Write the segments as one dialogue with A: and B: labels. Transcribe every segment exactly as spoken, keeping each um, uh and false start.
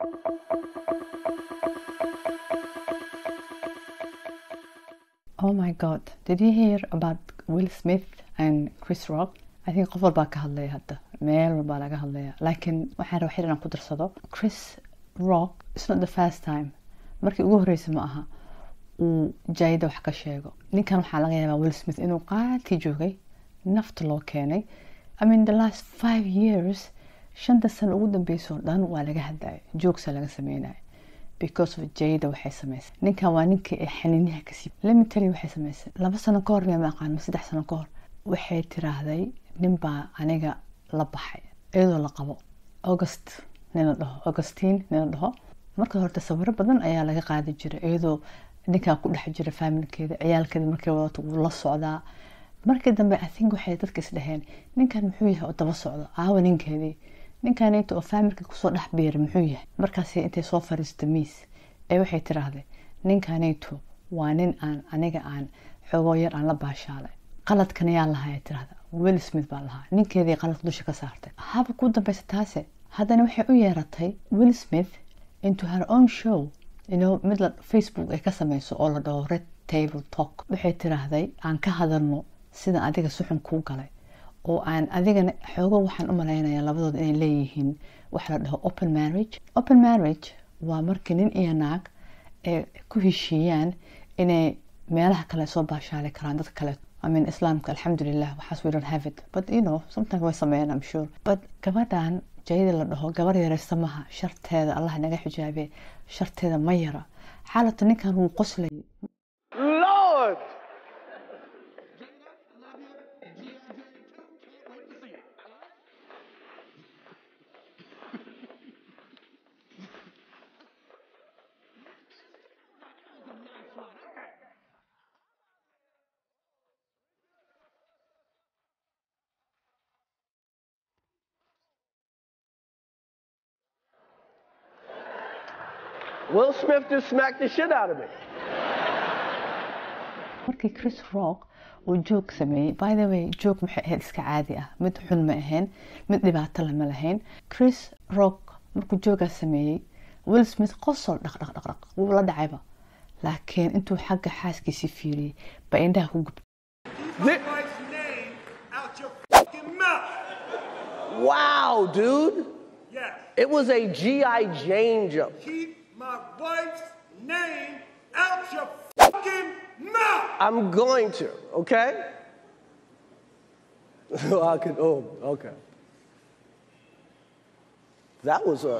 A: Oh my god, did you hear about Will Smith and Chris Rock? I think qof walbaa ka hadlaya hadda meel walbaa laga hadlaya laakiin waxaan rabaa xir inaan ku darsado Chris Rock it's not the first time markii ugu horreysay ma aha uu Jada wax ka sheego ninkan waxaa laga yaabaa Will Smith inuu qaati joogay nafta loo keenay I mean the last five years shanta sano ugu dambeysay oo dhan waa laga hadlay jokes laga sameeyay because of Jada waxay sameysay ninkan waa ninkii ay xaniinaha ka sii let me tell you waxay sameysay laba sano ka hor ma aqaan saddex sano ka hor waxay tiraahday nin baa aniga la baxay iyadoo la qabo August nin la dhaho Augustine nin la dhaho marka horta sawiro badan ayaa laga qaadi jiray iyadoo ninka ku dhex jira familkeeda ciyaalkeeda markay wadato uu la socdaa markii dambe I think waxay dadka is dhaheen ninkan muxuu yahay oo daba socdo aawa ninkeedii ninkan inta oo familka ku soo dhex beeray muxuu yahay markaas intay soo fariistay miis ee waxay tiraahday ninkan inta waa nin aan aniga aan xogo yar aan la baashaalay qaladkan ayaa lahayd tiraahda Will Smith baa lahaa ninkeedii qalad dusha ka saartay haba ku dambaysa taase haddana waxay u yeeratay Will Smith into her own show you know mid la Facebook ay ka samayso oo la dhaho Red Table Talk waxay tiraahday aan ka hadalno sida adiga suxun ku galay oo aan adigana xogo waxaan u maleynayaa labadooda inay leeyihiin wax la dhaho open marriage open marriage waa markii nin iyo naag ee ku heshiiyaan inay meelaha kale soo baashaali karaan dad kale I mean Islam alhamdulillah waxaas we don't have it but you know sometimes we sameeyaan I'm sure but gabadhan Jada la dhaho gabar yar samaha sharteeda Allah naga xijaabe sharteeda ma yara xaaladda ninkan uu qoslay
B: Lord Will Smith just smacked the shit out of me.
A: markii Chris Rock uu joke sameeyay by the way joke maxay ahayd iska caadi ah mid xun ma ahayn mid dhibaato lama lahayn Chris Rock markuu joke sameeyay Will Smith qosol dhaq dhaq dhaq wuu la dhacayba laakiin intuu xagga xaaskiisa fiiriyay ba indhaha ku gubtay
B: Wow, dude.
C: Yes.
B: It was a G I Jane joke.
C: Keep my wife's name out your fucking mouth.
B: I'm going to, okay? I could, oh, okay. That was a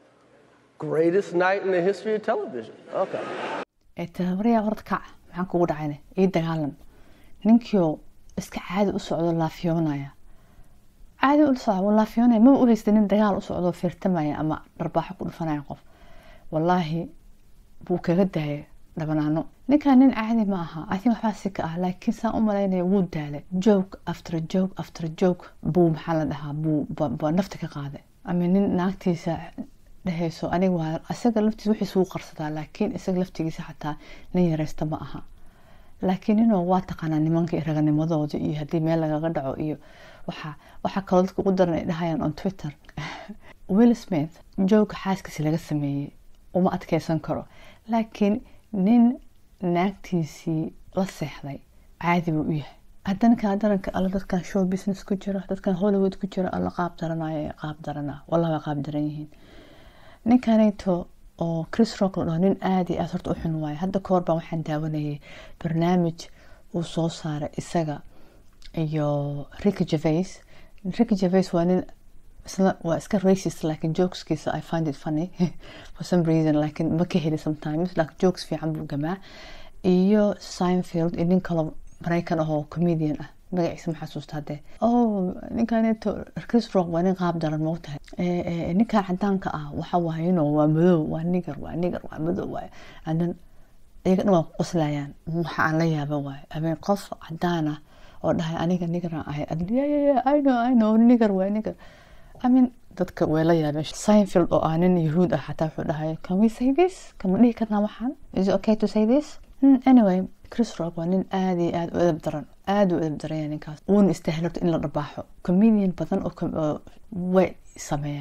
B: greatest night in the history of television. Okay.
A: Etawriya warka maxaan kugu dhacayna ii dagaalan ninkii iska caadi u socdo laafiyoonaya caadi u socdo laafiyoonaya ma u haystanin dagaal u socdo firtamaya ama dharbaaxo ku dhufanaya qof wallahi buu kaga daayay dhabanaano ninkan nin caadi ma aha I think waxaa si ka ah laakiin saan u maleynaya wuu daalay joke after joke after joke buu maxaa la dhahaa buu nafta ka qaaday ama nin naagtiisa dhahayso aniga waa asaga laftiisa wixii suu qarsadaa laakiin isaga laftigiisa xataa nin yareysta ma aha laakiin inuu waa taqaanaa nimanka raganimadooda iyo haddii meel lagaga dhaco iyo waxa waxa kaloo dadka ugu daran ay dhahayaan on Twitter Will Smith joke xaaskiisa laga sameeyay uma adkeysan karo laakiin nin naagtiisii la seexday caadi buu u yahay haddana ka daranka alla dadkan show business ku jira dadkan Hollywood ku jira alla qaab daranaya qaab darana wallahi qaab daran yihiin ninkanayto oo Chris Rock oo nin aadi ah horta u xun waay hadda koor baan waxaan daawanayay barnaamij uu soo saaray isaga iyo Ricky Gervais Ricky Gervais waa nin isla waa iska racist laakiin jokeskiisa I find it funny for some reason laakiin ma ka heli sometimes like jokes fiican buu gamaa iyo Seinfeld in kala Mareykan oo comedian ah magaciisa ma xasuusta hadee oh ninkanayto Chris Rock waa nin qaab daran ma tahay ee ninka cadaanka ah waxa waaye inuu waa madow waa nigar waa nigar waa madow waa adan iyaga dhan qoslayaan waxa aan la yaabo waay ama qof cadaan ah oo dhahay aniga nigar ah yeah yeah I know I know nigar waa nigar I mean dadka way la yaabeen Seinfeld oo aanin yahuud ah xataa wuxuu dhahay can we say this can we dhihi karnaa waxaan is it okay to say this hmm, anyway Chris Rock waa nin aad iyo aad u edeb daran aad u edeb daran ninkaas uun istahlarto in la dharbaaxo comedian badan oo way sameeyaan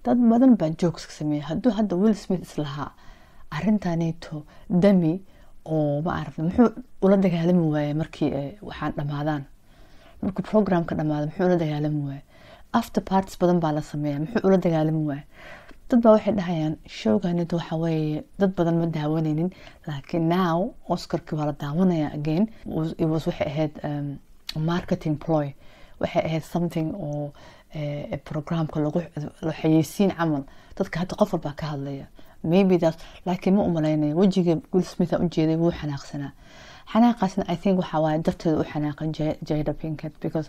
A: dad badan baa jokes ka sameeya. Hadduu hadda Will Smith islahaa arrintaaneyto dami oo ma aragtay muxuu ula dagaalami waayay markii waxaan dhamaadaan, markuu programka dhamaado muxuu ula dagaalami waayay. After parties badan baa la sameeyaa, muxuu ula dagaalami waayay. dad baa waxay dhahayaan showgaanida waxa weeye dad badan ma daawanaynin, laakiin now Oscarkii waa la daawanaya again. It was waxay ahayd um, marketing ploy, waxay ahayd something oo uh, programka lagu xayeysiin camal. dadka hadda qof walbaa ka hadlaya maybe that, laakiin ma umalaynaya wejiga Will Smith u jeeday wuu xanaaqsanaa. xanaaqaasna I think waxa waaye darteeda u xanaaqan Jada Pinkett because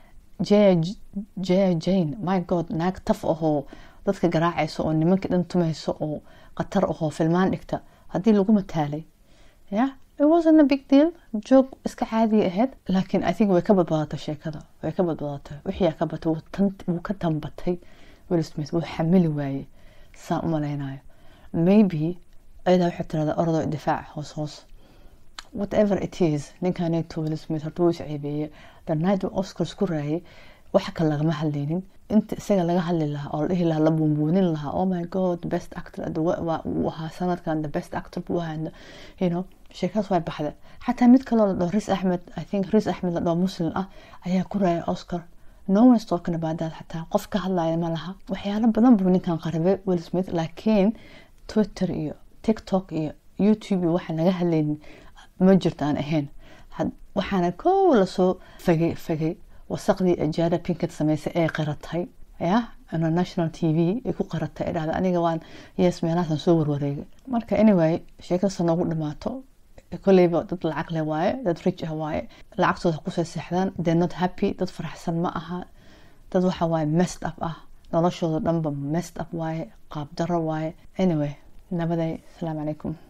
A: Jaya Jane, my god, naag taf ahoo dadka garaacayso oo nimanka dhan tumayso oo qatar ahoo filmaan dhigta haddii lagu mataalay. yeah it wasn't a big deal, joke iska caadi ahayd, laakiin I think way ka badbaadatay sheekada, way ka badbaadatay wixii ka batay wuu ka tambatay. Will Smith wuu xamili waayey saan u malaynayo. maybe ayada waxay tirahdaa ordo difaac hoos hoos whatever it is. ninkaaneyto Will Smith horta wuu isceebeeyey. the night Oscars ku raayay waxa kale lagama hadlaynin. inta isaga laga hadli lahaa oo la dhihi lahaa la buunbuunin lahaa oh my god best actor uu ahaa sanadkan, the best actor buu ahaa, you know sheekaas way baxday. xataa mid kaloo la dhaho Riz Ahmed, I think Riz Ahmed la dhaho muslim ah ayaa ku raayay Oscar. no one's talking about that. xataa qof ka hadlaya ma laha. waxyaalo badan buu ninkan qaribay Will Smith, laakiin Twitter iyo TikTok iyo YouTube iyo waxa naga hadlaynin ma jirto aan ahayn. waxaana koow la soo fagay fagay wasaqdii Jada Pinkett samaysay ee qaratay ya ana national T V ee ku qaratay ee dhahda aniga waan yes meelahan soo warwareegay. marka anyway sheekada noogu dhamaato koleyba dad lacag leh waaye, dad rich ah waaye, lacagtooda ku soo seexdaan, they're not happy, dad faraxsan ma aha, dad waxa waaye messed up ah, noloshooda dhanba messed up waaye, qaab darro waaye. anyway nabaday, assalaamu calaykum.